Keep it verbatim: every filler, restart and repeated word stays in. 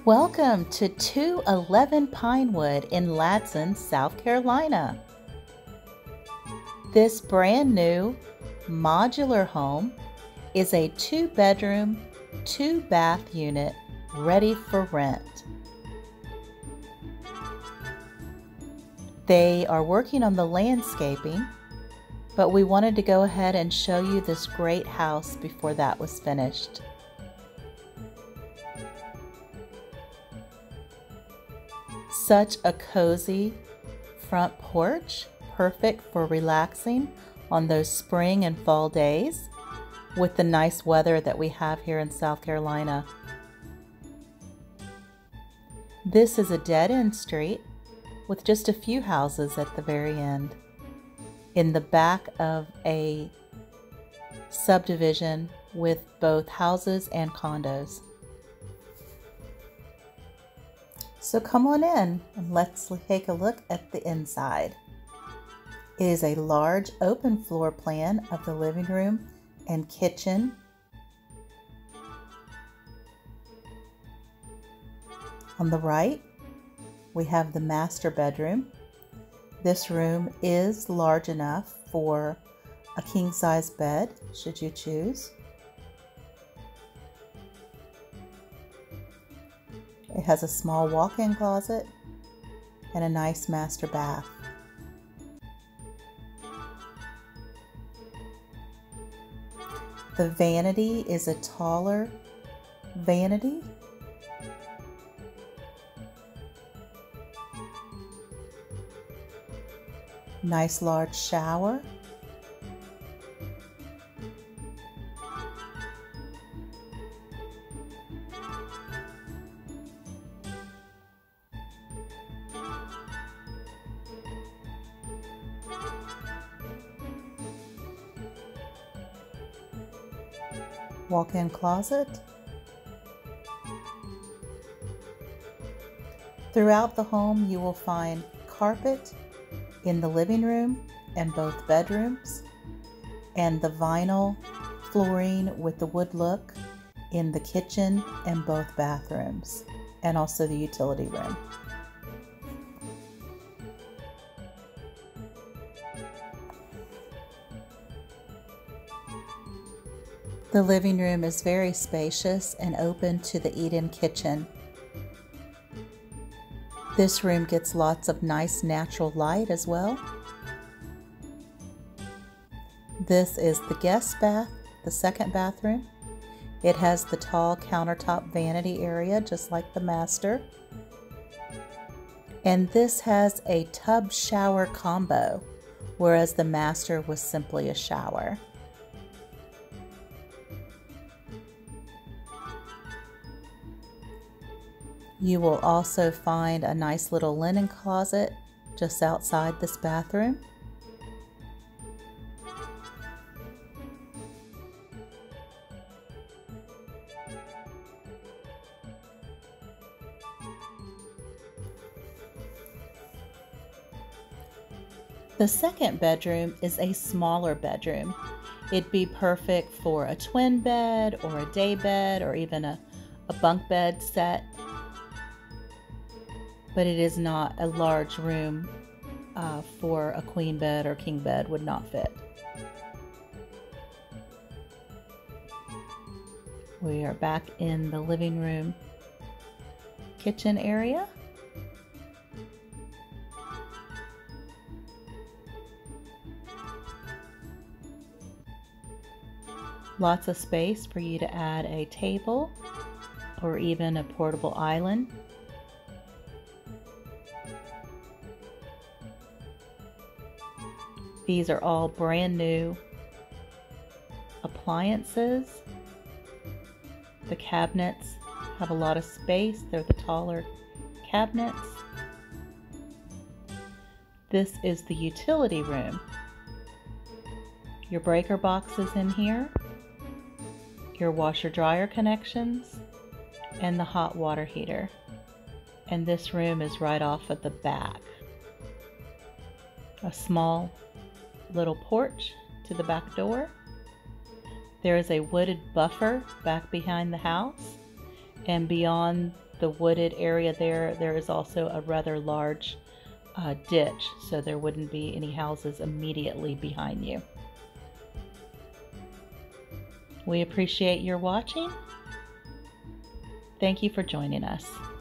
Welcome to two eleven Pinewood in Ladson, South Carolina. This brand new modular home is a two bedroom, two bath unit ready for rent. They are working on the landscaping, but we wanted to go ahead and show you this great house before that was finished. Such a cozy front porch, perfect for relaxing on those spring and fall days with the nice weather that we have here in South Carolina. This is a dead-end street with just a few houses at the very end, in the back of a subdivision with both houses and condos. So come on in and let's take a look at the inside. It is a large open floor plan of the living room and kitchen. On the right, we have the master bedroom. This room is large enough for a king-size bed, should you choose. It has a small walk-in closet and a nice master bath. The vanity is a taller vanity. Nice large shower. Walk-in closet. Throughout the home, you will find carpet in the living room and both bedrooms, and the vinyl flooring with the wood look in the kitchen and both bathrooms, and also the utility room. The living room is very spacious and open to the eat-in kitchen. This room gets lots of nice natural light as well. This is the guest bath, the second bathroom. It has the tall countertop vanity area just like the master. And this has a tub shower combo, whereas the master was simply a shower. You will also find a nice little linen closet just outside this bathroom. The second bedroom is a smaller bedroom. It'd be perfect for a twin bed or a day bed or even a, a bunk bed set. But it is not a large room uh, for a queen bed or king bed, would not fit. We are back in the living room kitchen area. Lots of space for you to add a table or even a portable island. These are all brand new appliances. The cabinets have a lot of space. They're the taller cabinets. This is the utility room. Your breaker box is in here, your washer dryer connections, and the hot water heater. And this room is right off at the back. A small little porch to the back door. There is a wooded buffer back behind the house, and beyond the wooded area there, there is also a rather large uh, ditch, so there wouldn't be any houses immediately behind you. We appreciate your watching. Thank you for joining us.